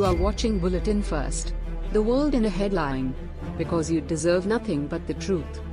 You are watching Bulletin First. The world in a headline. Because you deserve nothing but the truth.